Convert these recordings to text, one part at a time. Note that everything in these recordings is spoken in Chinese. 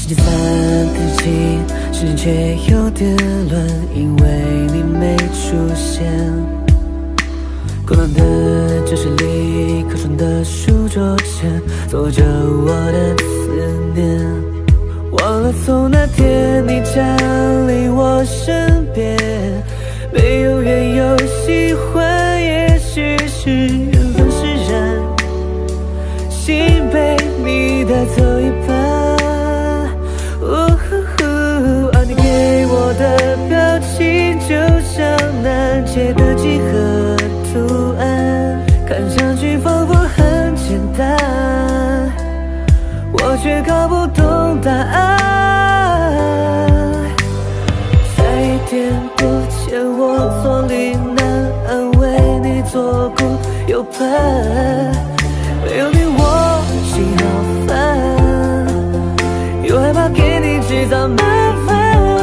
星期三天气，时间却有点乱，因为你没出现。孤单的教室里，课窗的书桌前，坐着我的思念。忘了从那天你降临我身边，没有缘由喜欢，也许是缘分使然，心被你带走一半。而你给我的表情，就像难解的几何图案，看上去仿佛很简单，我却搞不懂答案。在颠簸前，我坐立难安，为你左顾右盼，没有你我心好烦，又害怕给你制造麻烦。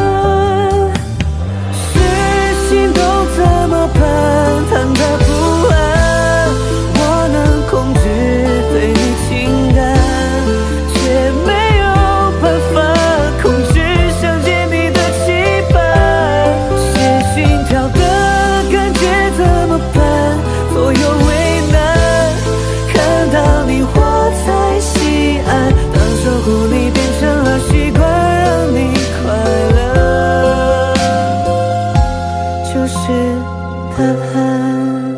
是心动怎么办？忐忑不安，我能控制对你情感，却没有办法控制想见你的期盼。是心跳的感觉怎么办？左右为难，看到你我在西安，当守护你变成了习惯，让你快乐就是答案。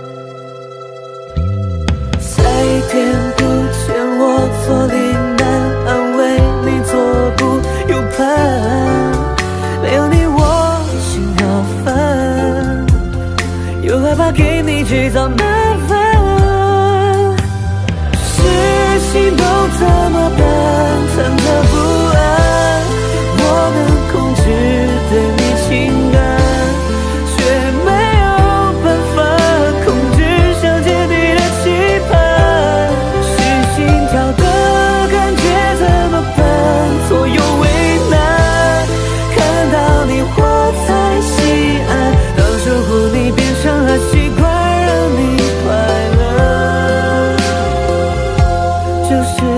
在颠簸前，我坐立难安，为你左顾右盼，没有你我心好烦，又害怕给你制造麻烦。是心动怎么办？忐忑不安，我能控制对你情感，却没有办法控制想见你的期盼。是心跳的感觉怎么办？左右为难，看到你我在西安，当守护你变成了习惯，让你快乐就是